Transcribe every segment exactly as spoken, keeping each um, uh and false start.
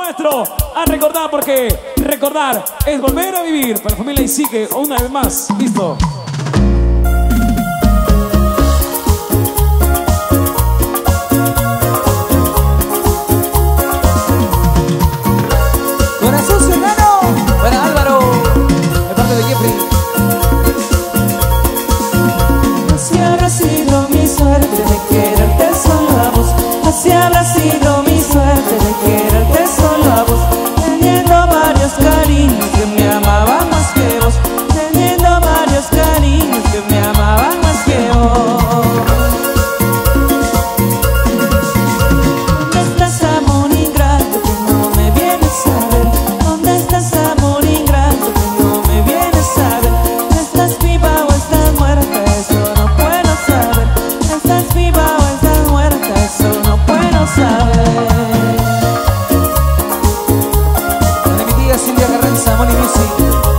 Maestro, a recordar, porque recordar es volver a vivir. Para la familia Isique, una vez más. Listo. Corazón Serrano, para Álvaro, de parte de Jeffrey. Así habrá sido mi suerte de quererte solo a vos. Así habrá sido mi suerte de quererte solo a vos. Teniendo varios cariños que me amaban más que vos. Teniendo varios cariños que me amaban más que vos. ¿Dónde estás, amor ingrato, que no me vienes a ver? ¿Dónde estás, amor ingrato, que no me vienes a ver? ¿Estás viva o estás muerta? Eso no puedo saber. ¿Estás viva o estás muerta? Eso no puedo saber. Para mi tía Silvia Carranza, Moni Music.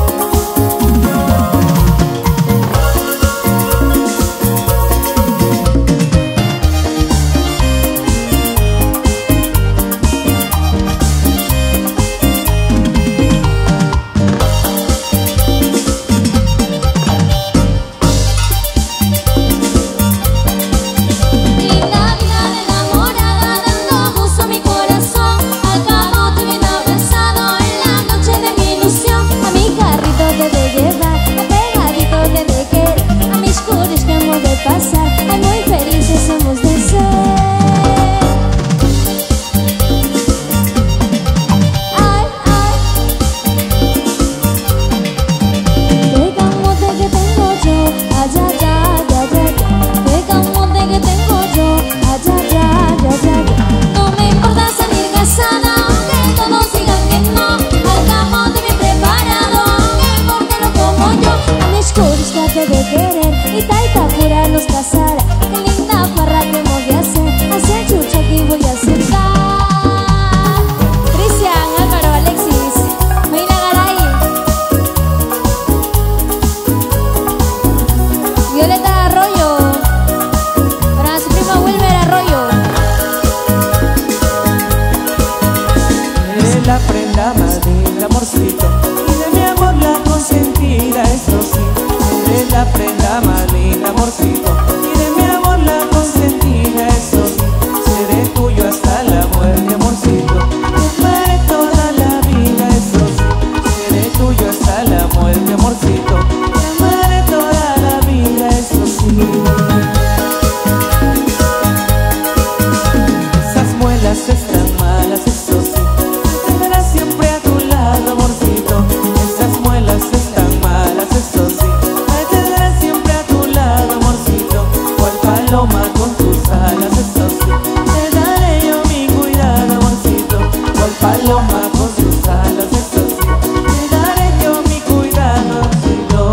De querer y Taitapura nos casará. Qué linda farra que voy a hacer. Hacia chucha que voy a aceptar. Cristian, Álvaro, Alexis, Mayra Garay, Violeta Arroyo, para su prima Wilmer Arroyo. Eres la prenda más linda, amorcito, y de mi amor la consentida, eso sí. Eres la prenda más linda, amorcito, y de mi amor la consentida, eso sí. Seré tuyo hasta la muerte, amorcito. Te amaré toda la vida, eso sí. Seré tuyo hasta la muerte, amorcito. Te amaré toda la vida, eso sí. Esas muelas están malas, eso sí. Te tendrás siempre a tu lado, amorcito. Esas muelas están malas, eso sí. Paloma con tus alas, eso sí. Te daré yo mi cuidado, amorcito. Cual paloma con tus alas, eso sí. Te daré yo mi cuidado, amorcito.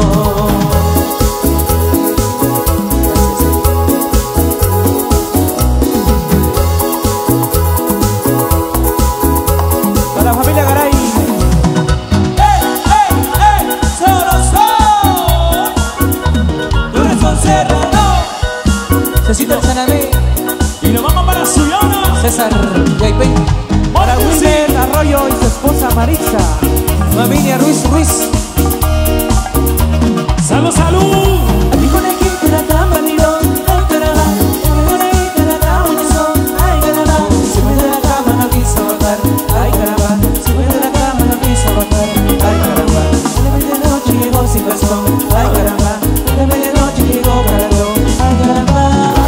Para la familia Garay. ¡Ey, ey, ey! ¡Solo son! ¡Corazón Serrano! Cecita el Sanamé. Y nos vamos para Suyana. César Yaipen. Para Wilmer Arroyo y su esposa Maritza. Familia Ruiz Ruiz. ¡Salud, salud! Aquí con el kit de la tambalero, ay caramba, con el kit de la tambalero, ay caramba, si me de la cama no quiso bajar, ay caramba, si me de la cama no quiso bajar, ay caramba, a la medianoche llegó sin razón, ay caramba, a la medianoche llegó cargado, ay caramba.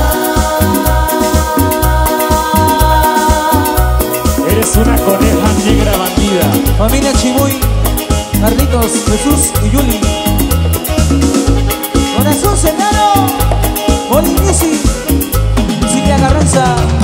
Eres una coneja negra bandida. Familia Chimuy. Carlitos, Jesús y Yuli. Corazón Serrano. Moni Music. Silvia Carranza.